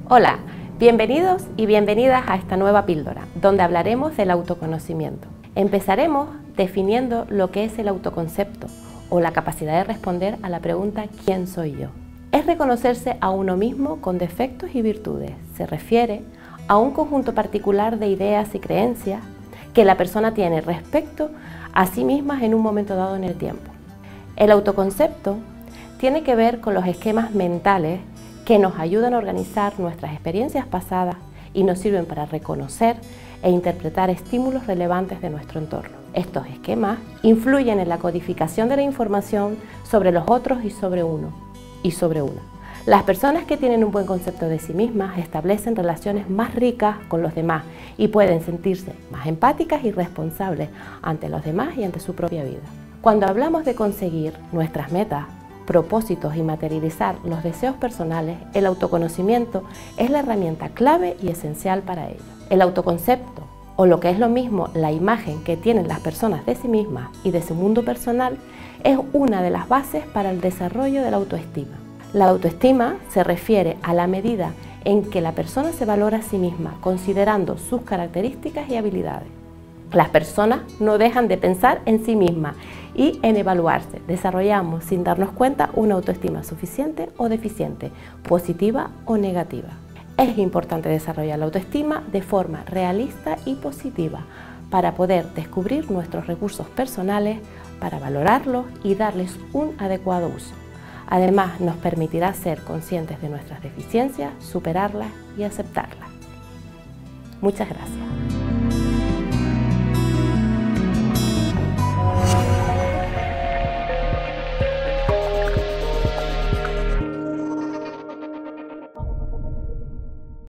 Hola, bienvenidos y bienvenidas a esta nueva píldora, donde hablaremos del autoconocimiento. Empezaremos definiendo lo que es el autoconcepto o la capacidad de responder a la pregunta ¿quién soy yo? Es reconocerse a uno mismo con defectos y virtudes. Se refiere a un conjunto particular de ideas y creencias que la persona tiene respecto a sí misma en un momento dado en el tiempo. El autoconcepto tiene que ver con los esquemas mentales que nos ayudan a organizar nuestras experiencias pasadas y nos sirven para reconocer e interpretar estímulos relevantes de nuestro entorno. Estos esquemas influyen en la codificación de la información sobre los otros y sobre uno y sobre una. Las personas que tienen un buen concepto de sí mismas establecen relaciones más ricas con los demás y pueden sentirse más empáticas y responsables ante los demás y ante su propia vida. Cuando hablamos de conseguir nuestras metas, propósitos y materializar los deseos personales, el autoconocimiento es la herramienta clave y esencial para ello. El autoconcepto, o lo que es lo mismo, la imagen que tienen las personas de sí mismas y de su mundo personal, es una de las bases para el desarrollo de la autoestima. La autoestima se refiere a la medida en que la persona se valora a sí misma, considerando sus características y habilidades. Las personas no dejan de pensar en sí mismas y en evaluarse. Desarrollamos sin darnos cuenta una autoestima suficiente o deficiente, positiva o negativa. Es importante desarrollar la autoestima de forma realista y positiva para poder descubrir nuestros recursos personales, para valorarlos y darles un adecuado uso. Además, nos permitirá ser conscientes de nuestras deficiencias, superarlas y aceptarlas. Muchas gracias.